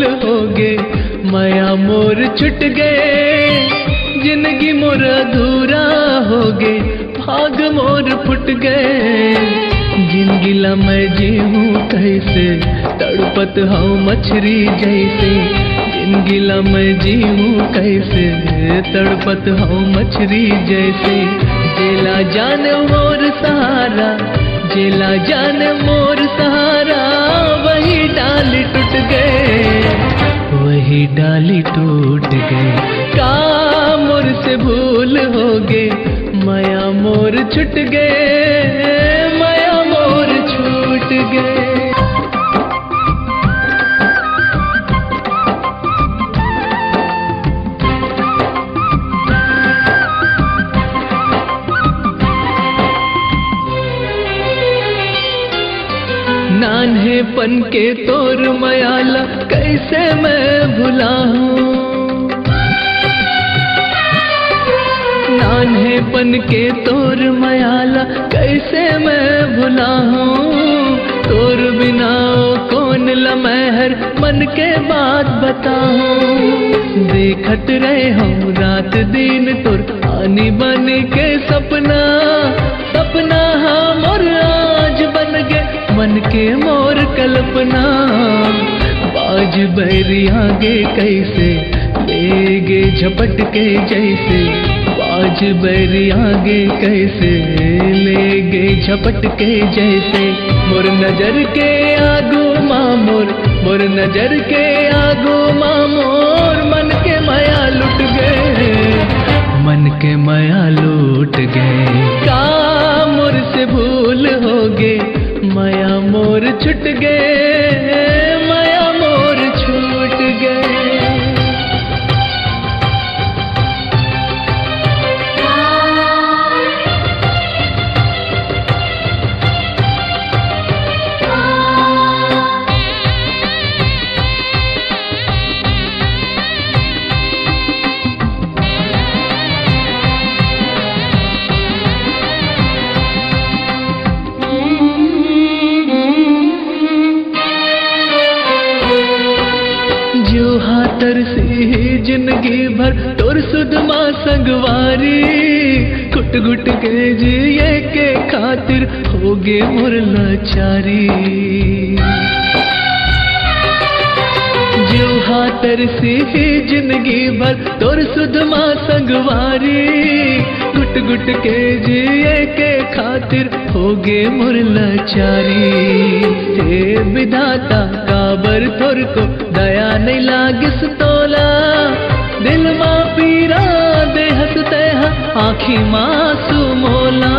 हो गे, माया मोर छुट गए, जिंदगी मोर अधूरा हो गे, भाग मोर फुट गए। जिंदगी ला मैं जीऊँ कैसे, तड़पत हूँ मछली जैसे, जिंदगी ला मैं जीऊँ कैसे, तड़पत हूँ मछली जैसे। जेला जाने मोर सहारा, जेला जाने मोर सहारा, वही डाली टूट गए, वही डाली टूट गए। का मोर से भूल हो गे, माया मोर छुट गए, माया मोर छूट गए। नान्हेपन के तोर मयाला कैसे मैं भुला हूँ, नान्हेपन के तोर मयाला कैसे मैं भुला हूँ। तोर बिना कौन लमहर मन के बात बताऊँ, देखत रहे हूँ रात दिन तोर आनी बन के सपना, सपना हाँ मोर आज बन गे, मन के मोर कल्पना। बाज बैरी आगे कैसे ले गे झपट के जैसे, बाज बैरी आगे कैसे ले गे झपट के जैसे। मोर नजर के आगू मामोर, मोर नजर के आगू मामोर, मन के माया लुट गए, मन के माया लूट गए। का मोर से भूल हो गे, माया मोर छूट गए, माया मोर छूट गए। तरसी जिंदगी भर तोर सुधमा संगवारी, घुट घुट के जिए के खातिर होगे मोर लाचारी। जो तरसी जिंदगी भर तोर सुधमा संगवारी, घुट घुट के जिए के खातिर होगे मोर लाचारी। हे विधाता काबर थोर को दया नहीं लागिस तोला, दिल माँ पीरा दे हंसते हैं आँखी मासू मोला।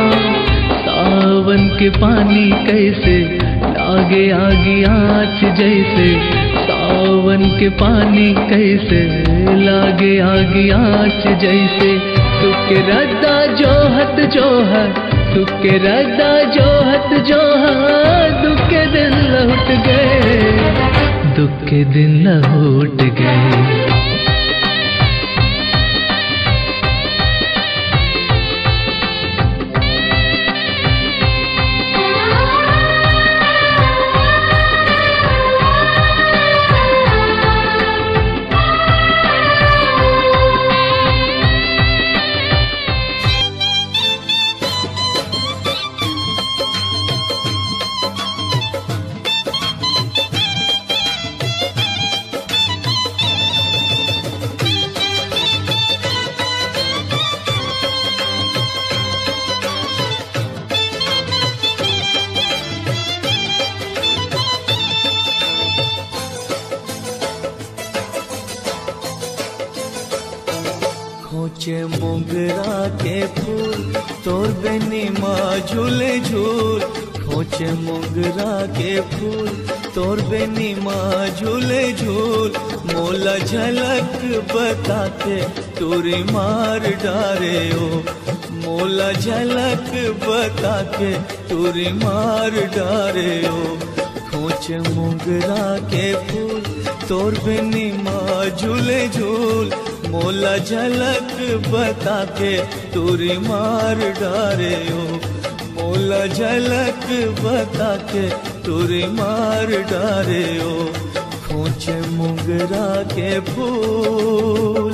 सावन के पानी कैसे लागे आगी आँच जैसे, सावन के पानी कैसे लागे आगी आँच जैसे। तुके रद्दा जोहत जोहर, तुके रद्दा जोहत जोहर, दुख के दिन लौट गए, दुख के दिन लौट गए। खोचे मोगरा के फूल तोर बेनी माँ झूले झूल, खोचे मोगरा के फूल तोर बेनी माँ झूले झूल। मोला झलक बता के तोरी मार डारे ओ, मोला झलक बता के तोरी मार डारे ओ। खोचे मोगरा के फूल तोर बेनी माँ झूले झूल, मोला झलक बता के तोरी मार डारे ओ, मोला झलक बता के तोरी मार डारे ओ। खोचे मोगरा के फूल।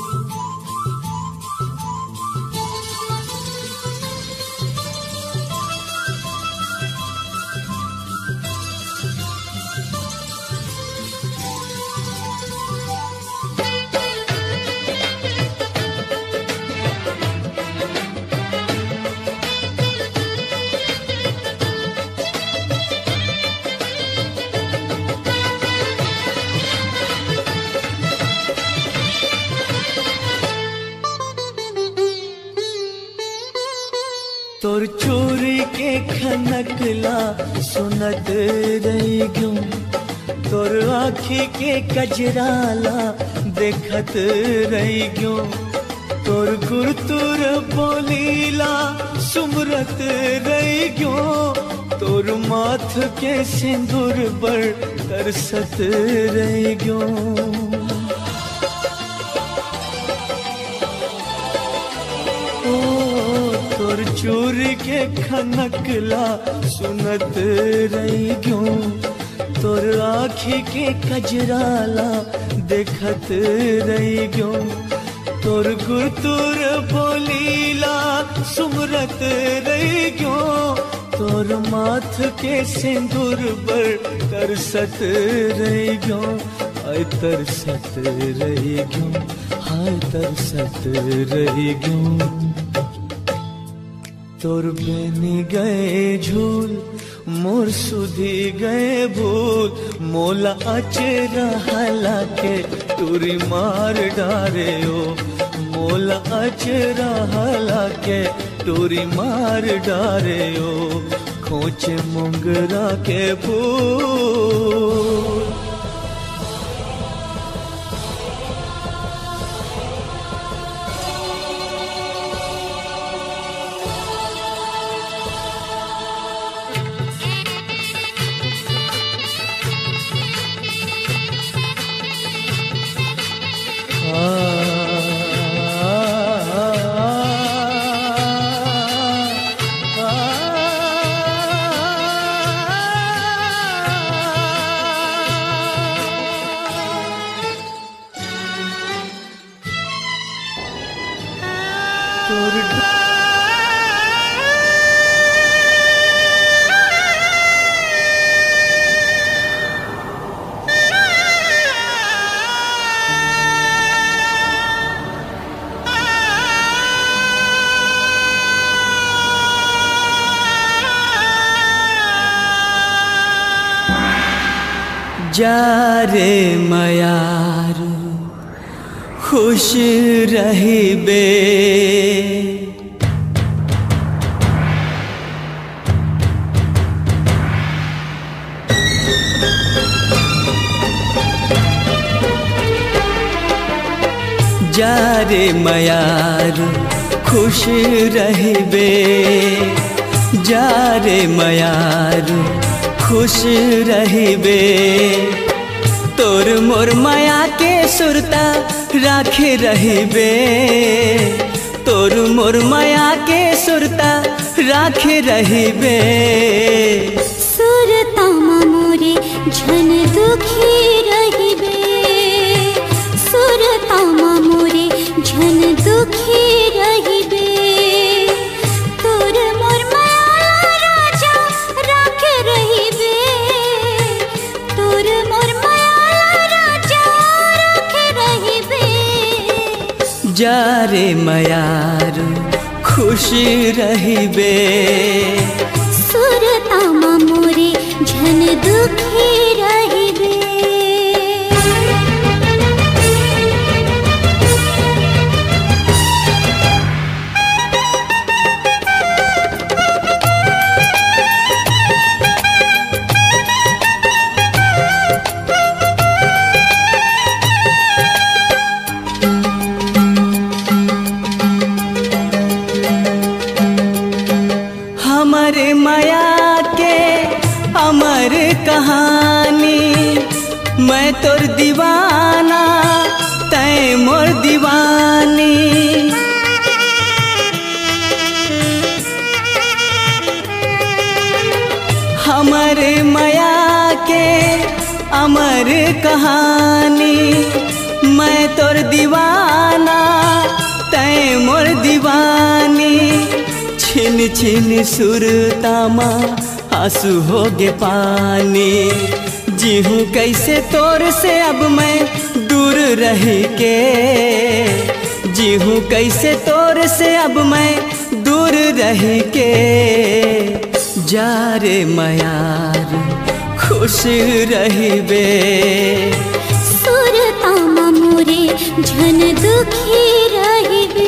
तोर चोरी के खनकला सुनत रही क्यों, तोर आँखी के कजराला देखत रही क्यों, तोर गुरतुर बोलीला सुमरत रही क्यों, तोर माथ के सिंदूर पर तरसत रही क्यों। तोर चोरी के खनकला सुनत रही क्यों, तोर आँखी के कजराला देखत रही क्यों, तोर गुरतुर बोलीला सुमरत रही क्यों, तोर माथ के सिंदूर पर तरसत रही क्यों, हाय तरसत रही क्यों, हाय तरसत रही क्यों। तोर बेनी गए झूल मोर सुधी गए भूल, मोला अचेरा हला के टूरी मार डारे ओ, मोला अचेरा हला के टूरी मार डारे ओ, खोचे मोगरा के फूल। जा रे मयार खुश रहिबे, जा रे मयार खुश रहिबे, जा रे मयार खुश रहिबे, तोर मोर माया के सुरता राखे रहिबे, तोर मोर माया के सुरता राखे रहिबे। सुरता मोरे झन दुखी रहिबे, सुरता मोरे झन दुखी रहिबे, तोर मोर माया राजा राखे रहिबे, तोर मोर माया राजा राखे रहिबे। जा रे मयार खुश रहिबे, सुरता मोरे झन दुखी रहिबे। हमारे माया के अमर कहानी, मैं तोर दीवाना तै मोर दीवानी, हमारे माया के अमर कहानी। मैं तोर दीवाना तै मोर दीवानी। छिन छिन सुरतामा आंसू होगे पानी। जीहूँ कैसे तोर से अब मैं दूर रह के। जीहूँ कैसे तोर से अब मैं दूर रह के। जा रे मयार खुश रहिबे। सुरतामा मोरे झन दुखी रहिबे।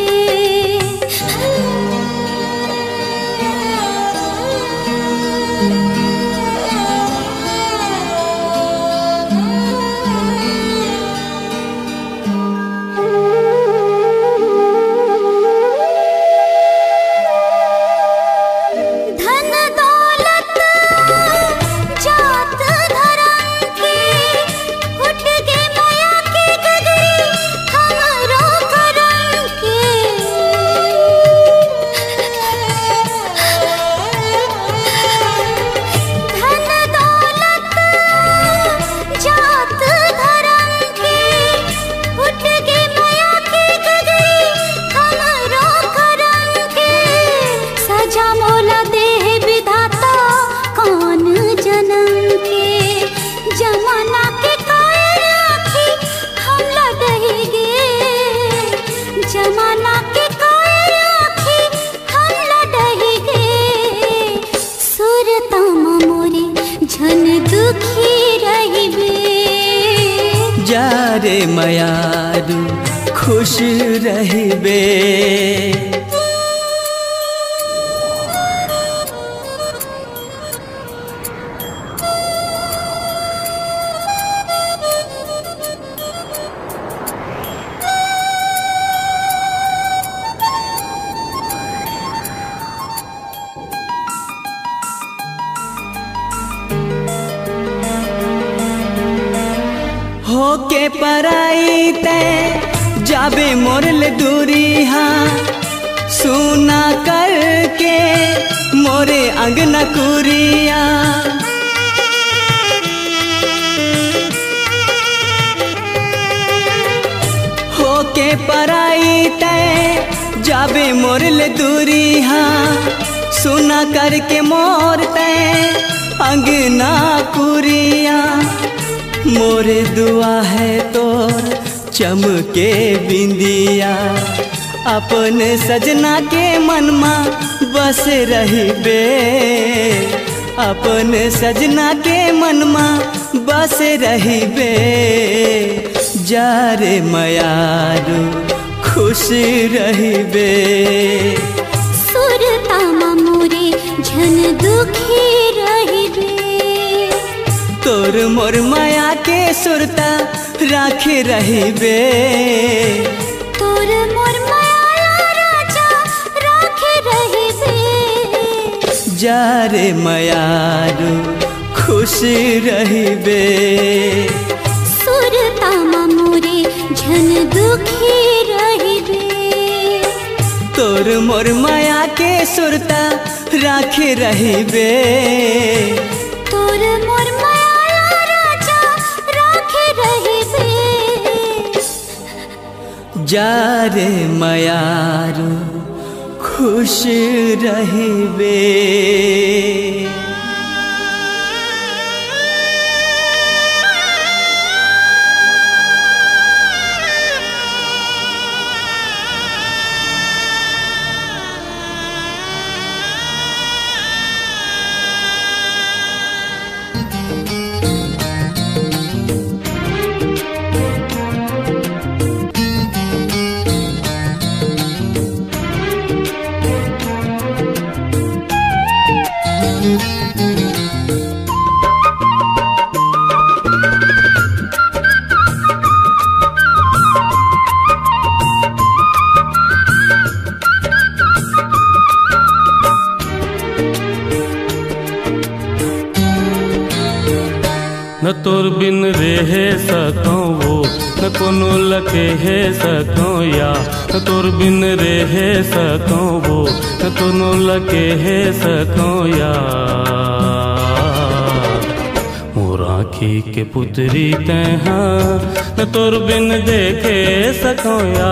जा रे मयारू खुश रहिबे। होके पराई ते जाबे मोरल दूरी। हाँ सुना करके मोरे अंगना कुरिया। होके पराई ते जाबे मोरल दूरी। हाँ सुना करके मोर ते अंगना कुरिया। मोरे दुआ है तोर चमके बिंदिया। अपन सजना के मनमा बस रहिबे। अपन सजना के मनमा बस रहिबे। जा रे मयारू खुश रहिबे। सुरतामा मोरे झन दुखी रहिबे। तोर मोर माया के सुरता राखे रहिबे। तोर मोर माया राजा राखे रहिबे। जा रे मयारू खुश रहिबे। सुरतामा मोरे झन दुखी रहिबे। तोर मोर माया के सुरता राखे रहिबे। तोर मोर माया राजा राखे रहिबे। जा रे मयारू खुश रहिबे। न तोर बिन रह सकूं वो न कोनो लके है सकूं या। न तोर बिन रह सकूं वो न कोनो लके है सकूं या। मोर आखी के पुतरी तैहा न तोर बिन देखे सको या,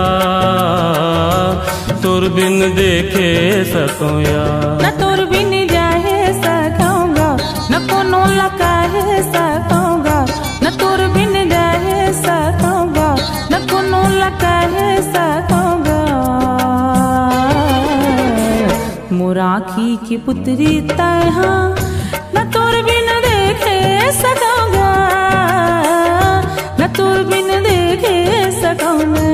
तोर बिन देखे सको या। न तोर बिन जाहे सकूंगा, न कोनो लकाहे सकूंगा, न तोर बिन जाहे सकूंगा, न कोनो लकाहे सकूंगा। मोर आखी की पुतरी तैहा न तोर बिन देखे सकूंगा, न तोर बिन देखे सकूंगा।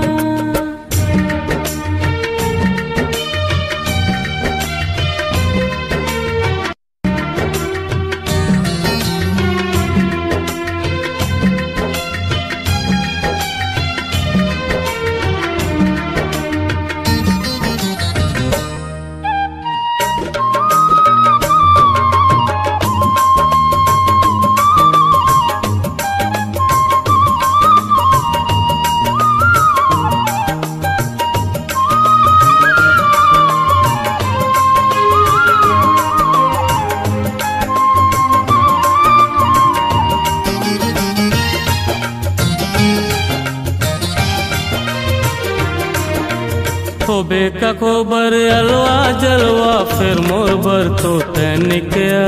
खोबे का खोबर अलवा जलवा फिर मोर भर तो तैनिकया।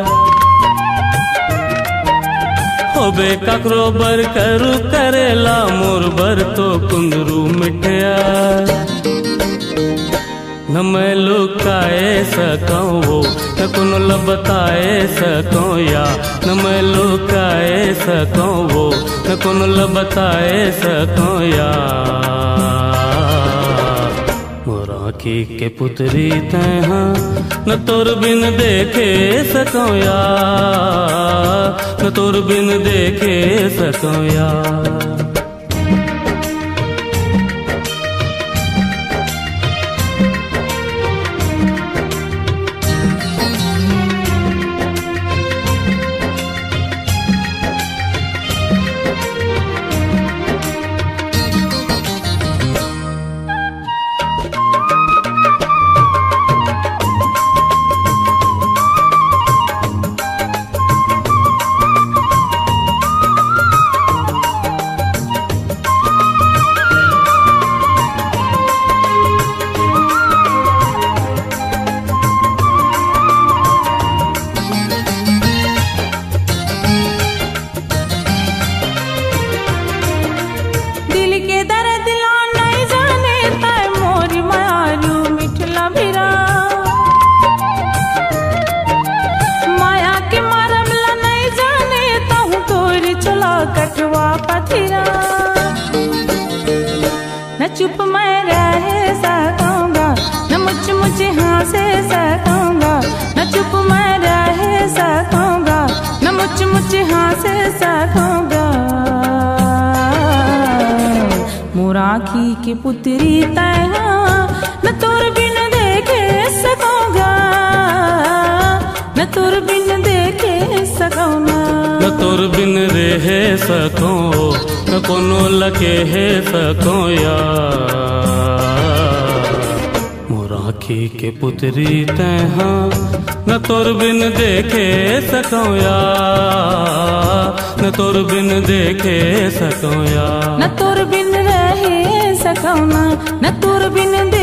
खोबे का खोबर करू करेला मोर भर तो कुंदरू मिठया। न मैं लुकाए सकूं वो न कुन बताए सकूं या, न मैं लुकाए सकूं वो न कुन बताए सकूं या। आखी के पुतरी तैहा न तोर बिन देखे सको या, न तोर बिन देखे सको या। न चुप मैं रह सकूंगा, न मुझ हंसे सकूंगा, न चुप मैं रह सकूंगा, न मुझ हंसे सकूंगा। मोर आखी की पुतरी तैहा न तोर बिन देखे सकूंगा, न तोर बिन देखे सकूंगा। न तोर बिन रह सको न कोनो लके है सको या। मोर आखी के पुतरी तैहा न तोर बिन देखे सको या, न तोर बिन देखे सको या। न तोर बिन रह सकूं ना, न तोर बिन